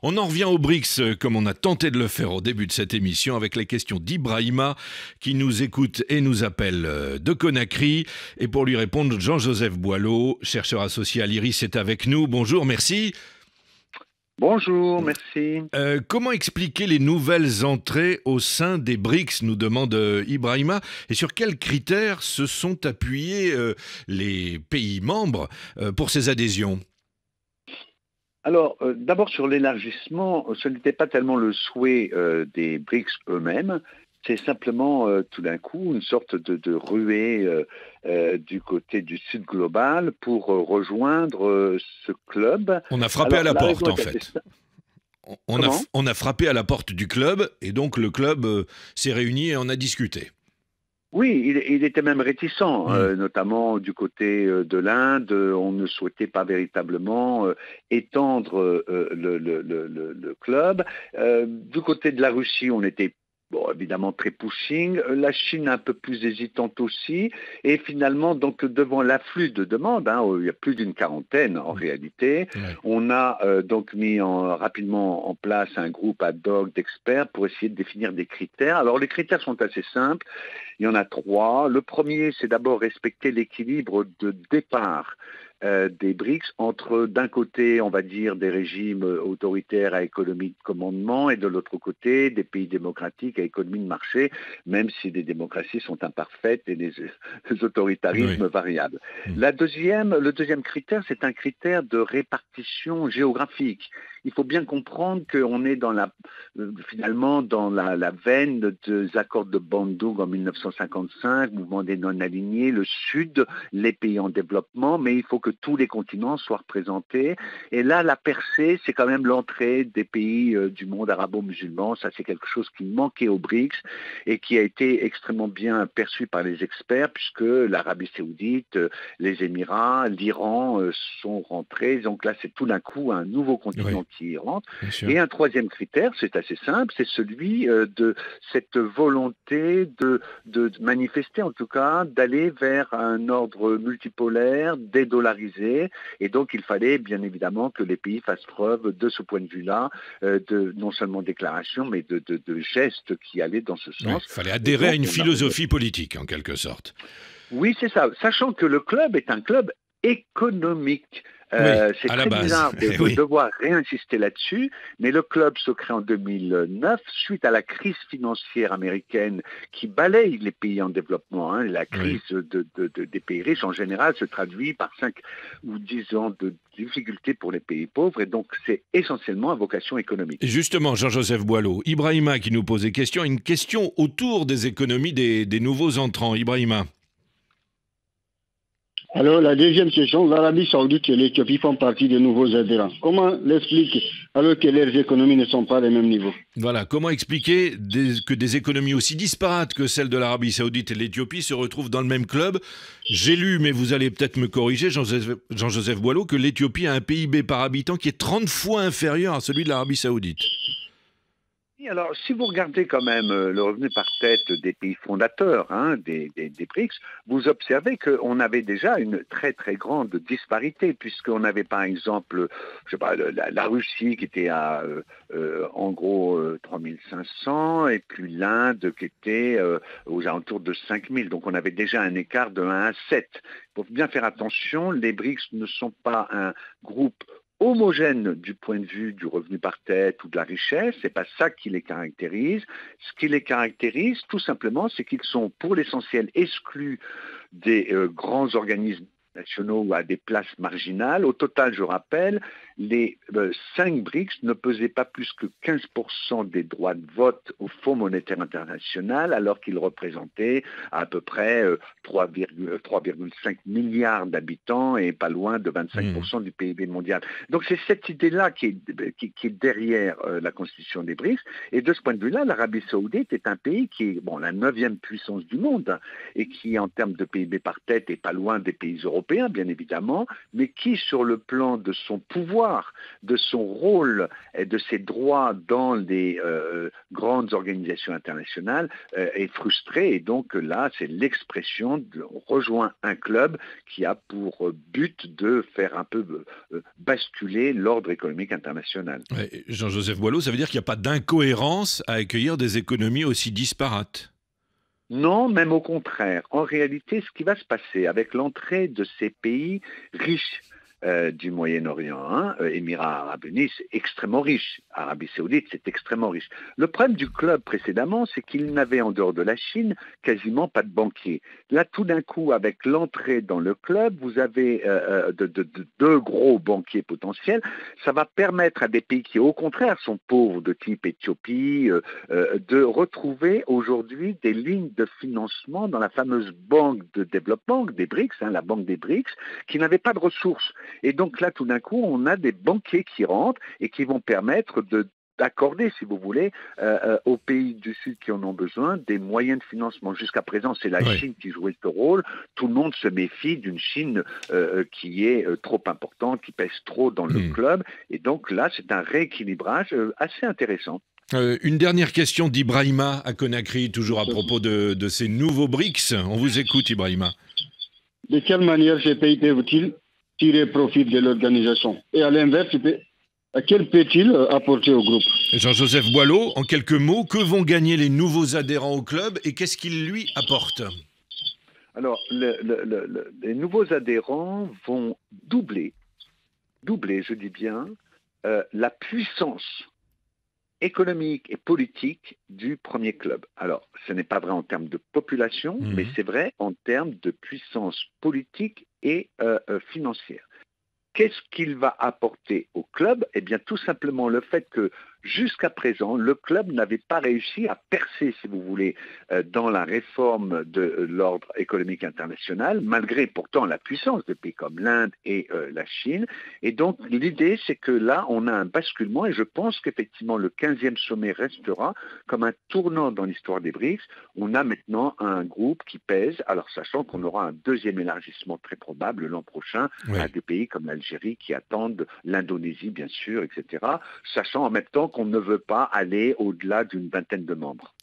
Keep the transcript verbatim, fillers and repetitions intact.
On en revient aux BRICS, euh, comme on a tenté de le faire au début de cette émission, avec les questions d'Ibrahima, qui nous écoute et nous appelle euh, de Conakry. Et pour lui répondre, Jean-Joseph Boileau, chercheur associé à l'I R I S, est avec nous. Bonjour, merci. Bonjour, merci. Euh, comment expliquer les nouvelles entrées au sein des BRICS, nous demande euh, Ibrahima, et sur quels critères se sont appuyés euh, les pays membres euh, pour ces adhésions? Alors, euh, d'abord sur l'élargissement, ce n'était pas tellement le souhait euh, des BRICS eux-mêmes, c'est simplement euh, tout d'un coup une sorte de, de ruée euh, euh, du côté du Sud global pour euh, rejoindre euh, ce club. On a frappé Alors, à la la porte, raison en est assez fait. simple. On, on a, Comment? on a frappé à la porte du club, et donc le club euh, s'est réuni et en a discuté. Oui, il, il était même réticent, Hmm. euh, notamment du côté euh, de l'Inde. On ne souhaitait pas véritablement euh, étendre euh, le, le- le- le- le club. Euh, du côté de la Russie, on était bon, évidemment très pushing. Euh, La Chine un peu plus hésitante aussi. Et finalement, donc devant l'afflux de demandes, hein, il y a plus d'une quarantaine en réalité, Ouais. on a euh, donc mis en- rapidement en place un groupe ad hoc d'experts pour essayer de définir des critères. Alors les critères sont assez simples. Il y en a trois. Le premier, c'est d'abord respecter l'équilibre de départ euh, des BRICS entre, d'un côté, on va dire, des régimes autoritaires à économie de commandement et de l'autre côté, des pays démocratiques à économie de marché, même si les démocraties sont imparfaites et les, les Oui. autoritarismes variables. Hmm. La deuxième, le deuxième critère, c'est un critère de répartition géographique. Il faut bien comprendre qu'on est dans la, euh, finalement dans la, la veine des accords de Bandung en mille neuf cent cinquante-cinq, mouvement des non-alignés, le Sud, les pays en développement, mais il faut que tous les continents soient représentés. Et là, la percée, c'est quand même l'entrée des pays euh, du monde arabo-musulman. Ça, c'est quelque chose qui manquait aux BRICS et qui a été extrêmement bien perçu par les experts, puisque l'Arabie saoudite, euh, les Émirats, l'Iran euh, sont rentrés. Donc là, c'est tout d'un coup un nouveau continent Oui, qui rentre. bien sûr. Et un troisième critère, c'est assez simple, c'est celui euh, de cette volonté de, de, de manifester, en tout cas, d'aller vers un ordre multipolaire, dédollarisé. Et donc, il fallait bien évidemment que les pays fassent preuve de ce point de vue-là, euh, de non seulement déclarations, mais de, de, de gestes qui allaient dans ce Oui, sens. il fallait Et adhérer à donc, une on a... philosophie politique, en quelque sorte. Oui, c'est ça. Sachant que le club est un club économique. Oui, Euh, c'est à la très base. bizarre de, Eh de oui. devoir réinsister là-dessus, mais le club se crée en deux mille neuf suite à la crise financière américaine qui balaye les pays en développement. Hein. La Oui. crise de, de, de, des pays riches en général se traduit par cinq ou dix ans de difficultés pour les pays pauvres, et donc c'est essentiellement à vocation économique. Et justement, Jean-Joseph Boileau, Ibrahima qui nous pose des questions, une question autour des économies des, des nouveaux entrants. Ibrahima. Alors, la deuxième question, l'Arabie Saoudite et l'Éthiopie font partie des nouveaux adhérents. Comment l'explique alors que leurs économies ne sont pas au même niveau? Voilà, comment expliquer des- que des économies aussi disparates que celles de l'Arabie Saoudite et de l'Éthiopie se retrouvent dans le même club? J'ai lu, mais vous allez peut-être me corriger, Jean-Joseph Jean-Joseph Boileau, que l'Éthiopie a un P I B par habitant qui est trente fois inférieur à celui de l'Arabie Saoudite. Alors, si vous regardez quand même euh, le revenu par tête des pays fondateurs, hein, des, des, des BRICS, vous observez qu'on avait déjà une très très grande disparité, puisqu'on avait par exemple, je sais pas, la, la Russie qui était à euh, euh, en gros euh, trois mille cinq cents, et puis l'Inde qui était euh, aux alentours de cinq mille. Donc on avait déjà un écart de un à sept. Il faut bien faire attention, les BRICS ne sont pas un groupe homogènes du point de vue du revenu par tête ou de la richesse, c'est pas ça qui les caractérise. Ce qui les caractérise, tout simplement, c'est qu'ils sont pour l'essentiel exclus des euh, grands organismes nationaux ou à des places marginales. Au total, je rappelle, les euh, cinq BRICS ne pesaient pas plus que quinze pour cent des droits de vote au Fonds monétaire international, alors qu'ils représentaient à peu près euh, trois virgule cinq milliards d'habitants et pas loin de vingt-cinq pour cent Mmh. du P I B mondial. Donc c'est cette idée-là qui est, qui, qui est derrière euh, la constitution des BRICS. Et de ce point de vue-là, l'Arabie saoudite est un pays qui est bon, la neuvième puissance du monde, hein, et qui, en termes de P I B par tête, est pas loin des pays européens européen, bien évidemment, mais qui, sur le plan de son pouvoir, de son rôle et de ses droits dans les euh, grandes organisations internationales, euh, est frustré. Et donc là, c'est l'expression de on rejoint un club qui a pour but de faire un peu euh, basculer l'ordre économique international. Ouais, Jean-Joseph Boileau, ça veut dire qu'il n'y a pas d'incohérence à accueillir des économies aussi disparates? Non, même au contraire. En réalité, ce qui va se passer avec l'entrée de ces pays riches euh, du Moyen-Orient, hein, euh, Émirats arabes unis, c'est extrêmement riche. Arabie saoudite, c'est extrêmement riche. Le problème du club précédemment, c'est qu'il n'avait en dehors de la Chine quasiment pas de banquiers. Là, tout d'un coup, avec l'entrée dans le club, vous avez euh, de, de, de, deux gros banquiers potentiels. Ça va permettre à des pays qui, au contraire, sont pauvres, de type Éthiopie, euh, euh, de retrouver aujourd'hui des lignes de financement dans la fameuse banque de développement des BRICS, hein, la banque des BRICS, qui n'avait pas de ressources. Et donc là, tout d'un coup, on a des banquiers qui rentrent et qui vont permettre de d'accorder, si vous voulez, euh, euh, aux pays du Sud qui en ont besoin, des moyens de financement. Jusqu'à présent, c'est la Oui. Chine qui jouait ce rôle. Tout le monde se méfie d'une Chine euh, qui est euh, trop importante, qui pèse trop dans le Hmm. club. Et donc là, c'est un rééquilibrage euh, assez intéressant. Euh, une dernière question d'Ibrahima à Conakry, toujours à propos de, de ces nouveaux BRICS. On vous écoute, Ibrahima. De quelle manière ces pays peuvent-ils tirer profit de l'organisation? Et à l'inverse, à quel peut-il apporter au groupe? Jean-Joseph Boileau, en quelques mots, que vont gagner les nouveaux adhérents au club et qu'est-ce qu'ils lui apportent? Alors, le, le, le, les nouveaux adhérents vont doubler, doubler, je dis bien, euh, la puissance économique et politique du premier club. Alors, ce n'est pas vrai en termes de population, Mmh. mais c'est vrai en termes de puissance politique et euh, euh, financière. Qu'est-ce qu'il va apporter au club? Eh bien, tout simplement le fait que jusqu'à présent, le club n'avait pas réussi à percer, si vous voulez, euh, dans la réforme de euh, l'ordre économique international, malgré pourtant la puissance de pays comme l'Inde et euh, la Chine. Et donc, l'idée, c'est que là, on a un basculement et je pense qu'effectivement, le quinzième sommet restera comme un tournant dans l'histoire des BRICS. On a maintenant un groupe qui pèse, alors sachant qu'on aura un deuxième élargissement très probable l'an prochain, Oui. à des pays comme l'Algérie qui attendent, l'Indonésie bien sûr, et cetera, sachant en même temps qu'on ne veut pas aller au-delà d'une vingtaine de membres.